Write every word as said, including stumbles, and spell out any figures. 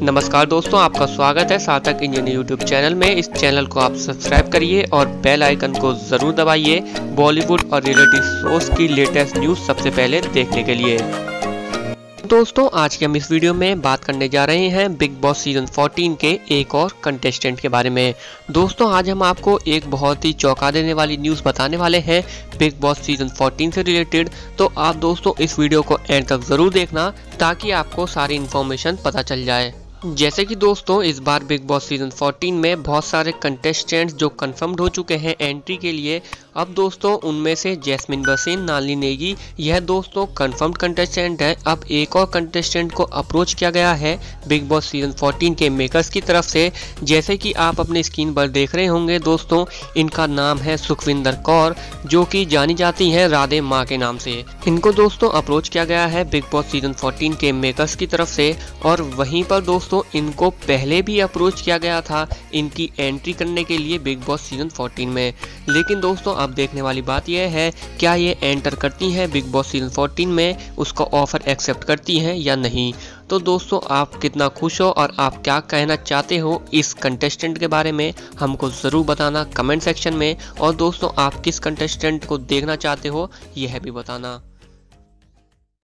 नमस्कार दोस्तों, आपका स्वागत है सार्थक इंजीनियर यूट्यूब चैनल में। इस चैनल को आप सब्सक्राइब करिए और बेल आइकन को ज़रूर दबाइए बॉलीवुड और रियलिटी शोज की लेटेस्ट न्यूज़ सबसे पहले देखने के लिए। दोस्तों, आज के हम इस वीडियो में बात करने जा रहे हैं बिग बॉस सीजन चौदह के एक और कंटेस्टेंट के बारे में। दोस्तों, आज हम आपको एक बहुत ही चौंका देने वाली न्यूज़ बताने वाले हैं बिग बॉस सीजन चौदह से रिलेटेड। तो आप दोस्तों इस वीडियो को एंड तक ज़रूर देखना ताकि आपको सारी इन्फॉर्मेशन पता चल जाए। जैसे कि दोस्तों इस बार बिग बॉस सीजन चौदह में बहुत सारे कंटेस्टेंट्स जो कंफर्म्ड हो चुके हैं एंट्री के लिए। अब दोस्तों उनमें से जैस्मिन भसीन, नालिनी नेगी, यह दोस्तों कंफर्म्ड कंटेस्टेंट है। अब एक और कंटेस्टेंट को अप्रोच किया गया है बिग बॉस सीजन चौदह के मेकर्स की तरफ से। जैसे कि आप अपने स्क्रीन पर देख रहे होंगे दोस्तों, इनका नाम है सुखविंदर कौर, जो कि जानी जाती हैं राधे माँ के नाम से। इनको दोस्तों अप्रोच किया गया है बिग बॉस सीजन चौदह के मेकर्स की तरफ से। और वहीं पर दोस्तों इनको पहले भी अप्रोच किया गया था इनकी एंट्री करने के लिए बिग बॉस सीजन चौदह में। लेकिन दोस्तों अब देखने वाली बात यह है, क्या ये एंटर करती हैं बिग बॉस सीजन चौदह में, उसका ऑफर एक्सेप्ट करती हैं या नहीं। तो दोस्तों आप कितना खुश हो और आप क्या कहना चाहते हो इस कंटेस्टेंट के बारे में, हमको ज़रूर बताना कमेंट सेक्शन में। और दोस्तों आप किस कंटेस्टेंट को देखना चाहते हो यह भी बताना।